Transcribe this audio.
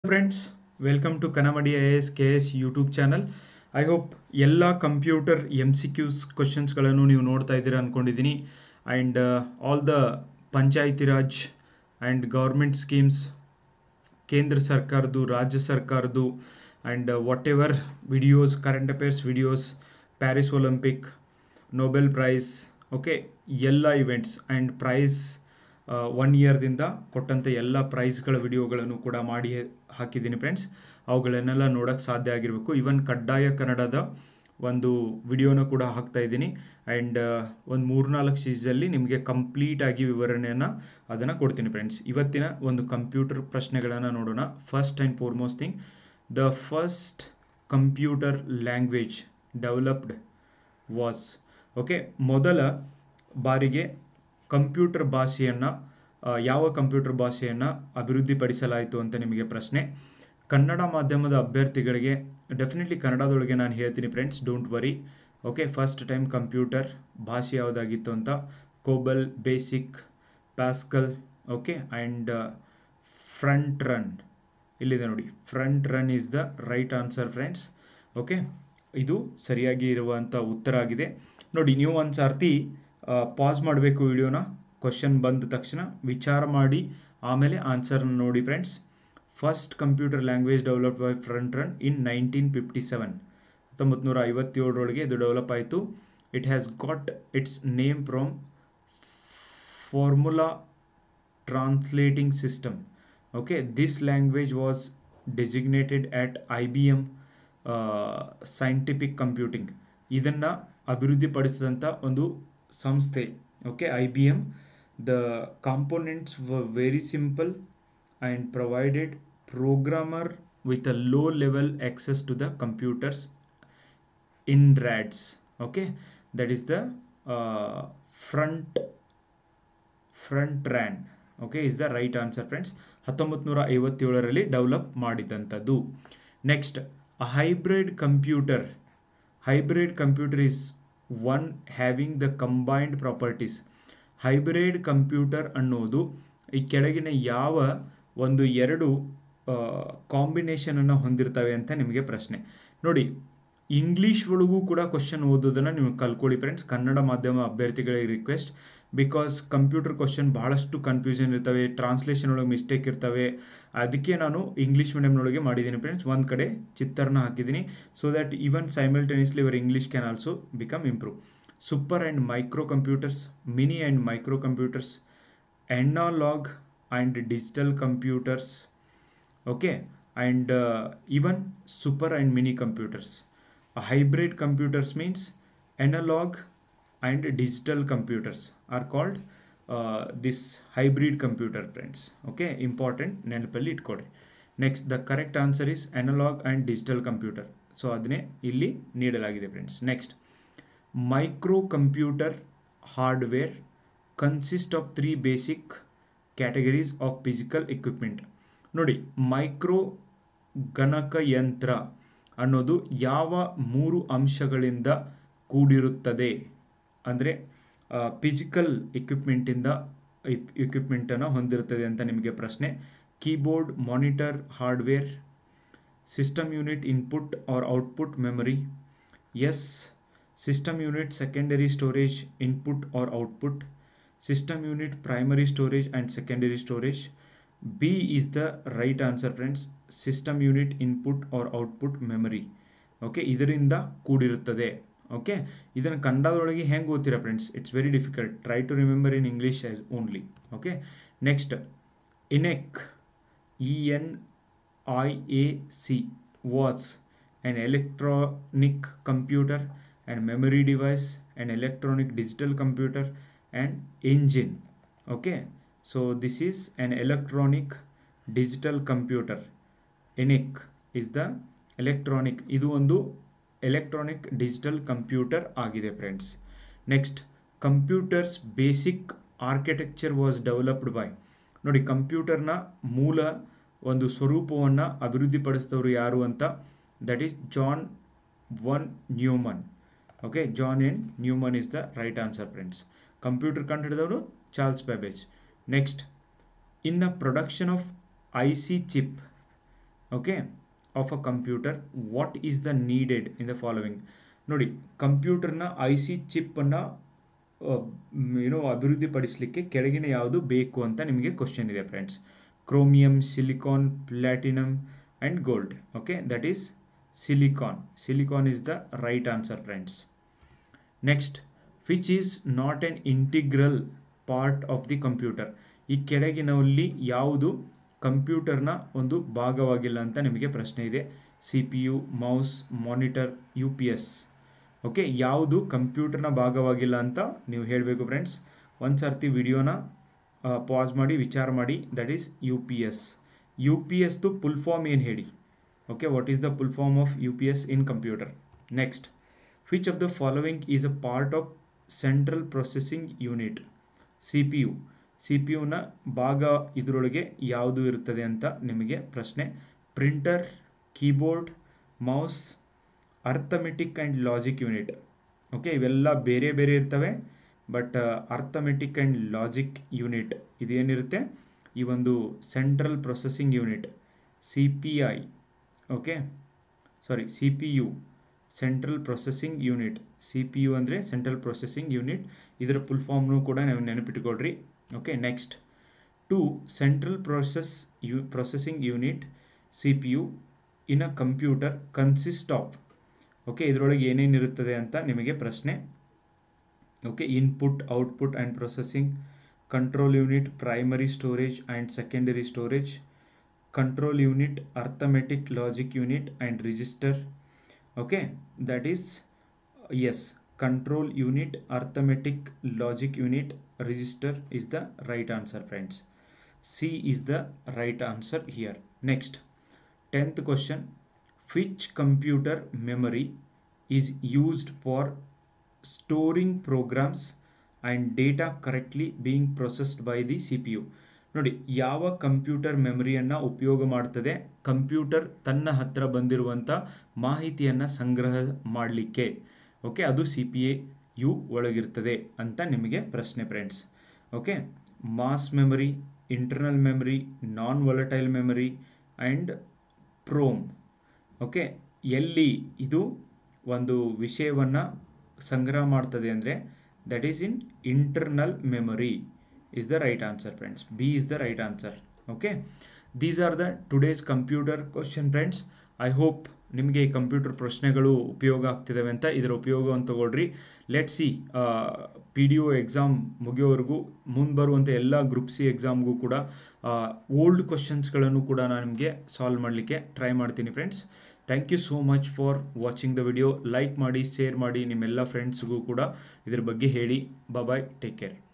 Friends, welcome to ಕನ್ನಮಡಿ IAS KS YouTube channel. I hope ಎಲ್ಲ computer MCQs ಕ್ವಶನ್ಸ್ಗಳನ್ನು ನೀವು ನೋಡ್ತಾ ಇದ್ದೀರಾ ಅಂದ್ಕೊಂಡಿದ್ದೀನಿ. And all the Panchayati Raj and government schemes, ಕೇಂದ್ರ ಸರ್ಕಾರದ್ದು, ರಾಜ್ಯ ಸರ್ಕಾರದ್ದು, and whatever videos, current affairs videos, Paris Olympic, Nobel prize, okay, ಎಲ್ಲ ಇವೆಂಟ್ಸ್ ಆ್ಯಂಡ್ ಪ್ರೈಸ್ 1 ಇಯರ್ದಿಂದ ಕೊಟ್ಟಂಥ ಎಲ್ಲ ಪ್ರೈಸ್ಗಳ ವಿಡಿಯೋಗಳನ್ನು ಕೂಡ ಮಾಡಿ ಹಾಕಿದ್ದೀನಿ ಫ್ರೆಂಡ್ಸ್. ಅವುಗಳನ್ನೆಲ್ಲ ನೋಡೋಕ್ಕೆ ಸಾಧ್ಯ ಆಗಿರಬೇಕು. ಇವನ್ ಕಡ್ಡಾಯ ಕನ್ನಡದ ಒಂದು ವಿಡಿಯೋನ ಕೂಡ ಹಾಕ್ತಾ ಇದ್ದೀನಿ. ಆ್ಯಂಡ್ ಒಂದು 3-4 ಸೀಸಲ್ಲಿ ನಿಮಗೆ ಕಂಪ್ಲೀಟಾಗಿ ವಿವರಣೆಯನ್ನು ಅದನ್ನು ಕೊಡ್ತೀನಿ ಫ್ರೆಂಡ್ಸ್. ಇವತ್ತಿನ ಒಂದು ಕಂಪ್ಯೂಟರ್ ಪ್ರಶ್ನೆಗಳನ್ನು ನೋಡೋಣ. First and foremost thing, the first computer language developed was, okay, ಮೊದಲ ಬಾರಿಗೆ ಕಂಪ್ಯೂಟರ್ ಭಾಷೆಯನ್ನು ಯಾವ ಕಂಪ್ಯೂಟರ್ ಭಾಷೆಯನ್ನು ಅಭಿವೃದ್ಧಿಪಡಿಸಲಾಯಿತು ಅಂತ ನಿಮಗೆ ಪ್ರಶ್ನೆ. ಕನ್ನಡ ಮಾಧ್ಯಮದ ಅಭ್ಯರ್ಥಿಗಳಿಗೆ ಡೆಫಿನೆಟ್ಲಿ ಕನ್ನಡದೊಳಗೆ ನಾನು ಹೇಳ್ತೀನಿ friends, don't worry. Okay, first time computer ಭಾಷೆ ಯಾವುದಾಗಿತ್ತು ಅಂತ COBOL, BASIC, Pascal, okay, and Fortran ಇಲ್ಲಿದೆ ನೋಡಿ. Fortran is the right answer friends. Okay, ಇದು ಸರಿಯಾಗಿ ಇರುವಂಥ ಉತ್ತರ ಆಗಿದೆ. ನೋಡಿ, ನೀವು ಒಂದು ಸರ್ತಿ ಪಾಸ್ ಮಾಡಬೇಕು ವಿಡಿಯೋನ, ಕ್ವಶನ್ ಬಂದ ತಕ್ಷಣ ವಿಚಾರ ಮಾಡಿ ಆಮೇಲೆ ಆನ್ಸರ್ನ ನೋಡಿ friends. First computer language develop by Fortran in 1957, 1957 ಇದು ಡೆವಲಪ್ ಆಯಿತು. It has got its name from formula translating system. Okay, this language was designated at IBM scientific computing. ಇದನ್ನು ಅಭಿವೃದ್ಧಿಪಡಿಸಿದಂಥ ಒಂದು ಸಂಸ್ಥೆ. Okay, IBM. The components were very simple and provided programmer with a low level access to the computers in RADs. Okay, that is the front RAN. Okay, is the right answer friends. 1957 develop ಮಾಡಿದಂಥದ್ದು. Next, a hybrid computer is one having the combined properties. Hybrid computer ಅನ್ನೋದು ಈ ಕೆಳಗಿನ ಯಾವ ಒಂದು ಎರಡು ಕಾಂಬಿನೇಷನನ್ನು ಹೊಂದಿರ್ತವೆ ಅಂತ ನಿಮಗೆ ಪ್ರಶ್ನೆ. ನೋಡಿ, ಇಂಗ್ಲೀಷ್ ಒಳಗೂ ಕೂಡ ಕ್ವಶನ್ ಓದೋದನ್ನು ನೀವು ಕಲ್ಕೊಳ್ಳಿ ಫ್ರೆಂಡ್ಸ್. ಕನ್ನಡ ಮಾಧ್ಯಮ ಅಭ್ಯರ್ಥಿಗಳಿಗೆ ರಿಕ್ವೆಸ್ಟ್, ಬಿಕಾಸ್ ಕಂಪ್ಯೂಟರ್ ಕ್ವಶನ್ ಬಹಳಷ್ಟು ಕನ್ಫ್ಯೂಷನ್ ಇರ್ತವೆ, ಟ್ರಾನ್ಸ್ಲೇಷನ್ ಒಳಗೆ ಮಿಸ್ಟೇಕ್ ಇರ್ತವೆ. ಅದಕ್ಕೆ ನಾನು ಇಂಗ್ಲೀಷ್ ಮೀಡಿಯಮ್ನೊಳಗೆ ಮಾಡಿದ್ದೀನಿ ಫ್ರೆಂಡ್ಸ್. ಒಂದು ಕಡೆ ಚಿತ್ರನ ಹಾಕಿದ್ದೀನಿ, so that even simultaneously your English can also become improve. Super and microcomputers, mini and microcomputers, analog and digital computers, okay, and even super and mini computers. A hybrid computers means analog and digital computers are called this hybrid computer friends. Okay, important, ನೆನಪಲ್ಲಿ ಇಟ್ಕೊಳ್ಳಿ. Next, the correct answer is analog and digital computer. So ಅದನ್ನೇ ಇಲ್ಲಿ ನೀಡಲಾಗಿದೆ friends. Next, microcomputer hardware consist of 3 basic categories of physical equipment. ನೋಡಿ, micro ಗಣಕಯಂತ್ರ ಅನ್ನೋದು ಯಾವ 3 ಅಂಶಗಳಿಂದ ಕೂಡಿರುತ್ತದೆ ಅಂದರೆ ಫಿಸಿಕಲ್ ಇಕ್ವಿಪ್ಮೆಂಟನ್ನು ಹೊಂದಿರುತ್ತದೆ ಅಂತ ನಿಮಗೆ ಪ್ರಶ್ನೆ. Keyboard, monitor, hardware, system unit, input or output memory. Yes, system unit secondary storage, input or output. System unit primary storage and secondary storage. B is the right answer friends. System unit input or output memory. Okay, ಇದರಿಂದ ಕೂಡಿರುತ್ತದೆ. Okay, ಇದನ್ನು ಕನ್ನಡದೊಳಗೆ ಹೆಂಗೆ ಓದ್ತೀರಾ friends? It's very difficult. Try to remember in English as only. Okay, next, ENIAC, ENIAC was an electronic computer and memory device, an electronic digital computer, and engine. Okay, so this is an electronic digital computer. ENIAC is the electronic, idu ondu electronic digital computer agide friends. Next, computers basic architecture was developed by. ನೋಡಿ, ಕಂಪ್ಯೂಟರ್ನ ಮೂಲ ಒಂದು ಸ್ವರೂಪವನ್ನು ಅಭಿವೃದ್ಧಿಪಡಿಸಿದವರು ಯಾರು ಅಂತ, that is John von Neumann. Okay, John von Neumann is the right answer friends. Computer ಕಂಡುಹಿಡಿದವರು Charles Babbage. Next, in a production of IC chip okay of a computer what is the needed in the following. ನೋಡಿ, ಕಂಪ್ಯೂಟರ್ನ IC ಚಿಪ್ಪನ್ನು ಅಭಿವೃದ್ಧಿಪಡಿಸಲಿಕ್ಕೆ ಕೆಳಗಿನ ಯಾವುದು ಬೇಕು ಅಂತ ನಿಮಗೆ question ಇದೆ friends. Chromium, silicon, platinum and gold. Okay, that is silicon. Silicon is the right answer friends. Next, which is not an integral part of the computer. ಈ ಕೆಳಗಿನಲ್ಲಿ ಯಾವುದು ಕಂಪ್ಯೂಟರ್ನ ಒಂದು ಭಾಗವಾಗಿಲ್ಲ ಅಂತ ನಿಮಗೆ ಪ್ರಶ್ನೆ ಇದೆ. CPU, mouse, monitor, UPS. Okay, ಯಾವುದು ಕಂಪ್ಯೂಟರ್ನ ಭಾಗವಾಗಿಲ್ಲ ಅಂತ ನೀವು ಹೇಳಬೇಕು ಫ್ರೆಂಡ್ಸ್. ಒಂದು ಸರ್ತಿ ವಿಡಿಯೋನ ಪಾಸ್ ಮಾಡಿ ವಿಚಾರ ಮಾಡಿ. That is UPS. UPSದು ಫುಲ್ ಫಾರ್ಮ್ ಏನು ಹೇಳಿ. Okay, what is the full form of UPS in computer? Next, which of the following is a part of central processing unit? CPU. CPU ನ ಭಾಗ ಇದರೊಳಗೆ ಯಾವುದು ಇರುತ್ತದೆ ಅಂತ ನಿಮಗೆ ಪ್ರಶ್ನೆ. Printer, keyboard, mouse, arithmetic and logic unit. Okay, ಇವೆಲ್ಲ ಬೇರೆ ಬೇರೆ ಇರ್ತವೆ. But arithmetic and logic unit ಇದೇನಿರುತ್ತೆ, ಈ ಒಂದು central processing unit CPI. Okay, CPU, central processing unit. CPU ಅಂದರೆ ಸೆಂಟ್ರಲ್ ಪ್ರೊಸೆಸಿಂಗ್ ಯೂನಿಟ್. ಇದರ ಫುಲ್ ಫಾರ್ಮ್ನು ಕೂಡ ನೀವು ನೆನಪಿಟ್ಕೊಳ್ರಿ. Okay, next, to central processing unit CPU in a computer consist of. Okay, ಇದರೊಳಗೆ ಏನೇನಿರುತ್ತದೆ ಅಂತ ನಿಮಗೆ ಪ್ರಶ್ನೆ. Okay, input, output and processing, control unit, primary storage and secondary storage, control unit, arithmetic logic unit and register. Okay, that is yes, control unit, arithmetic logic unit, register is the right answer friends. C is the right answer here. Next, 10th question, which computer memory is used for storing programs and data correctly being processed by the CPU. ನೋಡಿ, ಯಾವ computer ಮೆಮರಿಯನ್ನು ಉಪಯೋಗ ಮಾಡ್ತದೆ computer ತನ್ನ ಹತ್ರ ಬಂದಿರುವಂಥ ಮಾಹಿತಿಯನ್ನು ಸಂಗ್ರಹ ಮಾಡಲಿಕ್ಕೆ. ಓಕೆ, ಅದು CPU ಒಳಗಿರ್ತದೆ ಅಂತ ನಿಮಗೆ ಪ್ರಶ್ನೆ friends. Okay, mass memory, internal memory, non volatile memory and PROM. Okay, ಎಲ್ಲಿ ಇದು ಒಂದು ವಿಷಯವನ್ನು ಸಂಗ್ರಹ ಮಾಡ್ತದೆ ಅಂದರೆ that is in internal memory is the right answer friends. B is the right answer. Okay, these are the today's computer question friends. I hope ನಿಮಗೆ ಈ computer ಪ್ರಶ್ನೆಗಳು ಉಪಯೋಗ ಆಗ್ತಿದ್ದಾವೆ ಅಂತ. ಇದರ ಉಪಯೋಗವನ್ನು ತಗೊಳ್ರಿ. ಲೆಟ್ ಸಿ PDO ಎಕ್ಸಾಮ್ ಮುಗಿಯೋವರೆಗೂ ಮುಂದೆ ಬರುವಂಥ ಎಲ್ಲ ಗ್ರೂಪ್ C ಎಕ್ಸಾಮ್ಗೂ ಕೂಡ ಓಲ್ಡ್ ಕ್ವಶನ್ಸ್ಗಳನ್ನು ಕೂಡ ನಾನು ನಿಮಗೆ ಸಾಲ್ವ್ ಮಾಡಲಿಕ್ಕೆ ಟ್ರೈ ಮಾಡ್ತೀನಿ friends. Thank you so much for watching the video. Like ಮಾಡಿ, ಶೇರ್ ಮಾಡಿ, ನಿಮ್ಮೆಲ್ಲ ಫ್ರೆಂಡ್ಸ್ಗೂ ಕೂಡ ಇದ್ರ ಬಗ್ಗೆ ಹೇಳಿ. Bye, take care.